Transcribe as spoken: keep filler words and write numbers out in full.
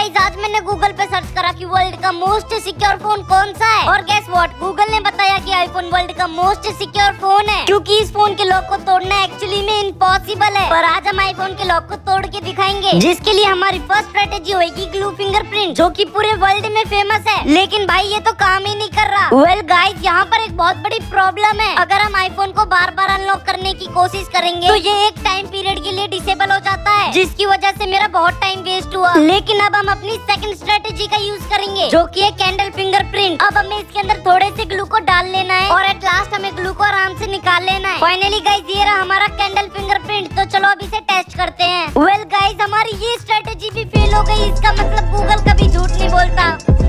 Guys आज मैंने Google पे सर्च करा कि वर्ल्ड का मोस्ट सिक्योर फोन कौन सा है, और गेस व्हाट, गूगल ने बताया कि आईफोन वर्ल्ड का मोस्ट सिक्योर फोन है, क्योंकि इस फोन के लॉक को तोड़ना एक्चुअली में इम्पॉसिबल है। पर आज हम आईफोन के लॉक को तोड़ के दिखाएंगे, जिसके लिए हमारी फर्स्ट स्ट्रेटेजी होगी ग्लू फिंगरप्रिंट, जो कि पूरे वर्ल्ड में फेमस है। लेकिन भाई ये तो काम ही नहीं कर रहा। वेल गाइस यहाँ पर एक बहुत बड़ी प्रॉब्लम है। अगर हम आईफोन को बार बार अनलॉक करने की कोशिश करेंगे तो ये एक टाइम पीरियड के लिए डिसेबल हो जाता है, जिसकी वजह से मेरा बहुत टाइम वेस्ट हुआ। लेकिन अब हम अपनी सेकंड स्ट्रेटेजी का यूज करेंगे, जो कि है कैंडल फिंगरप्रिंट। अब हमें इसके अंदर थोड़े से ग्लू को डाल लेना है और एट लास्ट हमें ग्लू को आराम से निकाल लेना है। फाइनली गाइस ये रहा हमारा कैंडल फिंगरप्रिंट। तो चलो अब इसे टेस्ट करते हैं। वेल गाइस हमारी ये स्ट्रेटेजी भी फेल हो गई। इसका मतलब गूगल कभी झूठ नहीं बोलता।